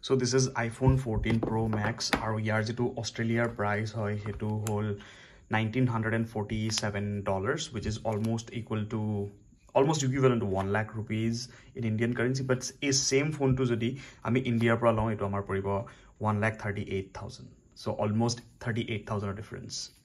So this is iPhone 14 Pro Max. Our to Australia price hoy hetu hol $1,947, which is almost equivalent to 1 lakh rupees in Indian currency. But is same phone to jodi ami India pra long itu amar poribo 1,38,000. So almost 38,000 difference.